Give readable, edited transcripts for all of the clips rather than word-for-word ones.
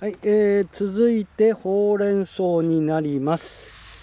はい、続いてほうれん草になります。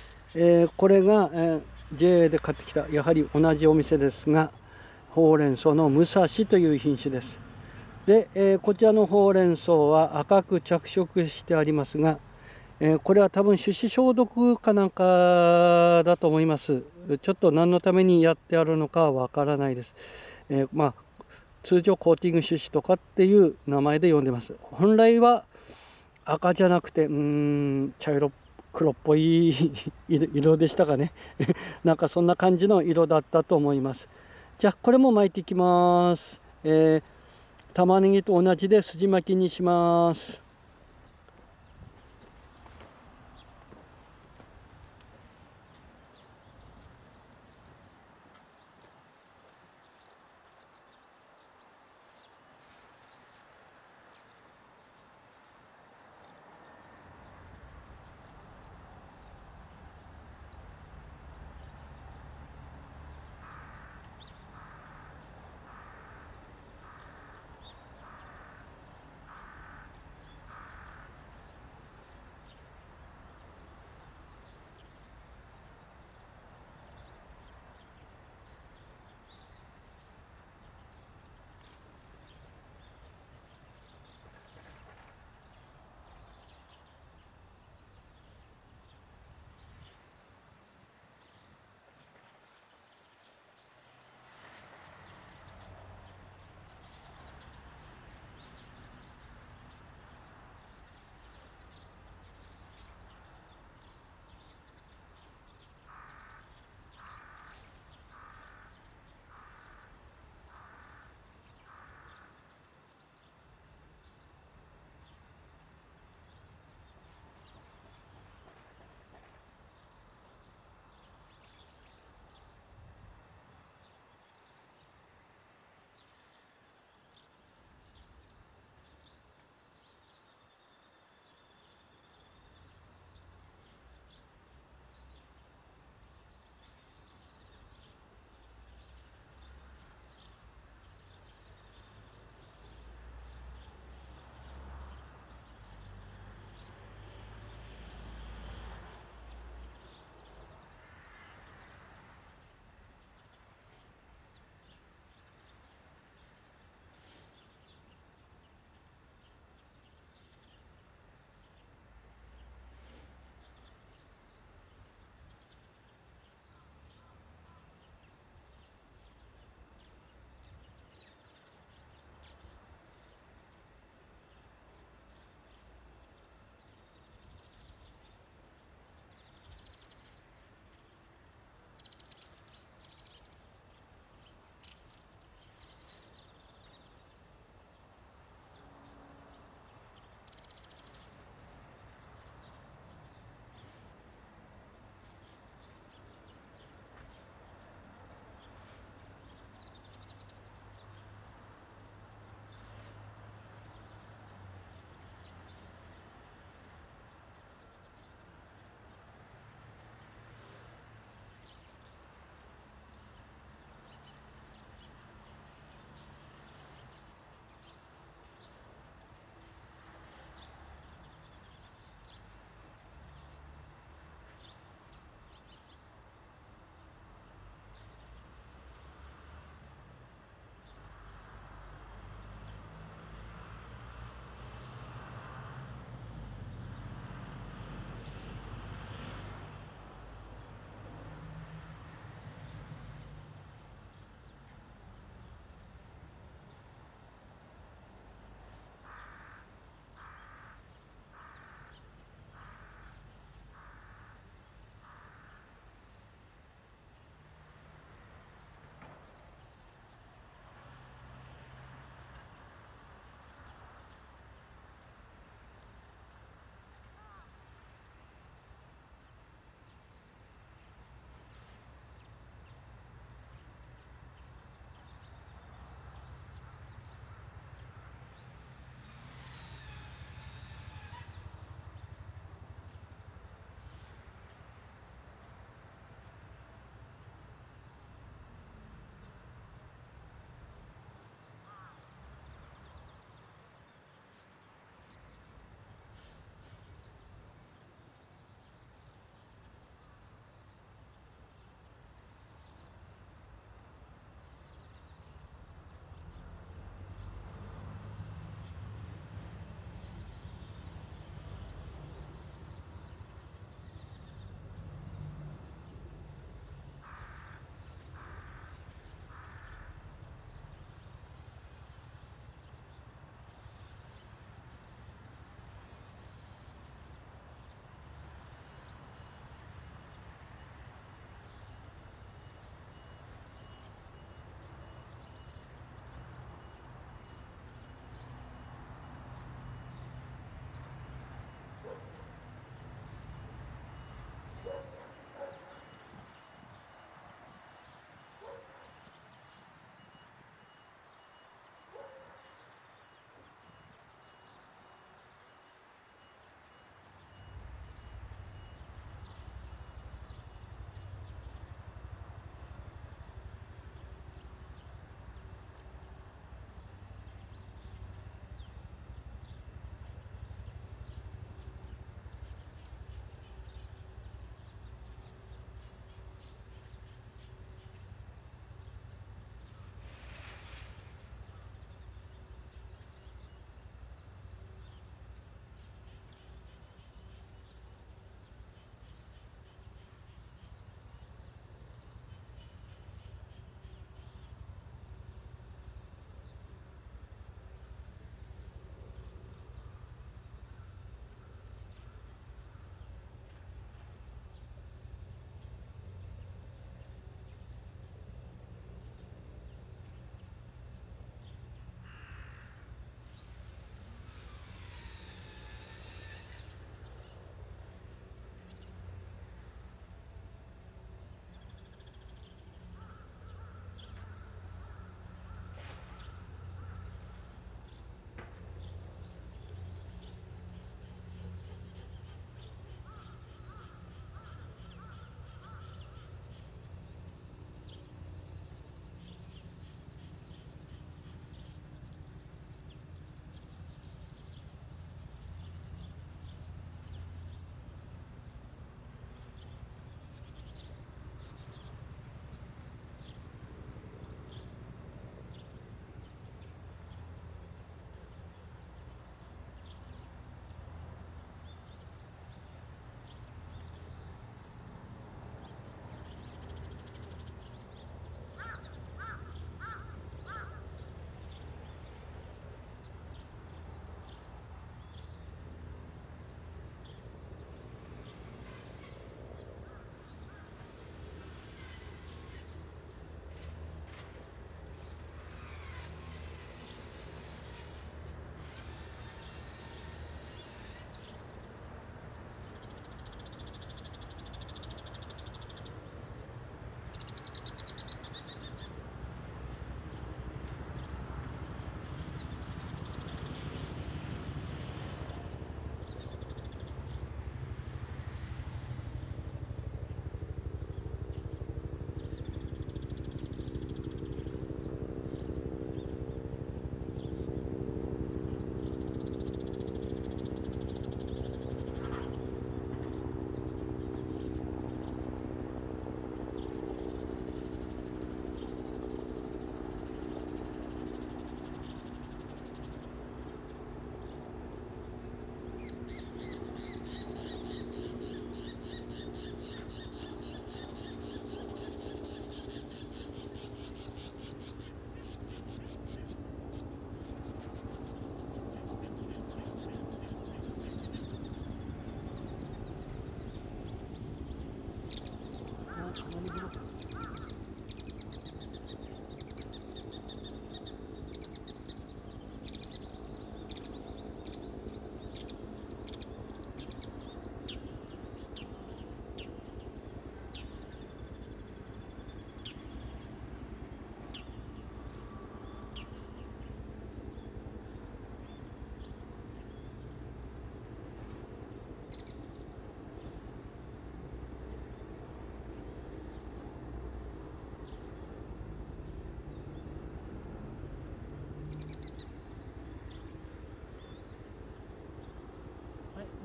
これが、JA で買ってきたやはり同じお店ですが、ほうれん草の武蔵という品種です。で、こちらのほうれん草は赤く着色してありますが、これは多分手指消毒かなんかだと思います。ちょっと何のためにやってあるのかはわからないです。通常コーティング種子とかっていう名前で呼んでます。本来は赤じゃなくて茶色黒っぽい色でしたかね。なんかそんな感じの色だったと思います。じゃあこれも巻いていきます。玉ねぎと同じで筋巻きにします。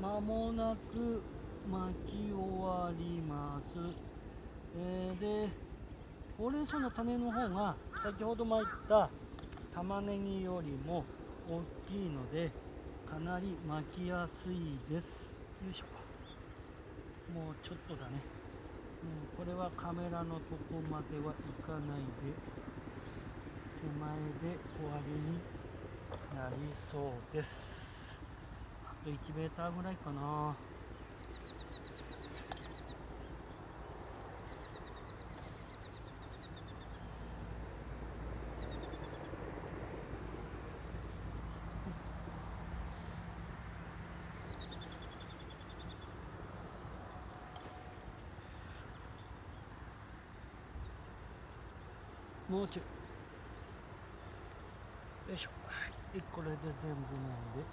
間もなく巻き終わります。でほうれん草の種の方が先ほど巻いた玉ねぎよりも大きいのでかなり巻きやすいです。よいしょ。もうちょっとだね。これはカメラのとこまではいかないで手前で終わりになりそうです。あと1メーターぐらいかな。もうちょい。よいしょ。はい、これで全部なんで。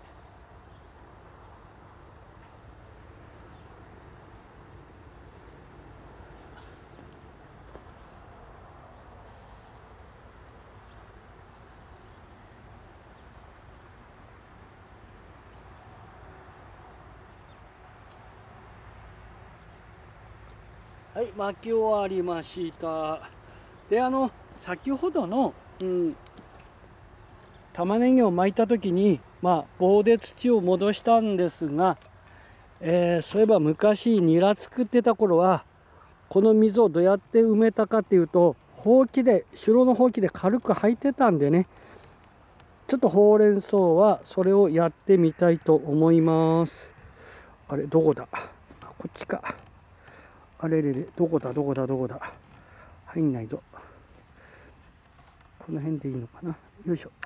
はい、巻き終わりました。で、先ほどの、玉ねぎを巻いた時に、棒で土を戻したんですが、そういえば昔ニラ作ってた頃は、この溝をどうやって埋めたかっていうと、ほうきで、手動のほうきで軽く履いてたんでね、ちょっとほうれん草はそれをやってみたいと思います。あれ、どこだ？こっちか。あれれれ、どこだ。入んないぞ。この辺でいいのかな。よいしょ。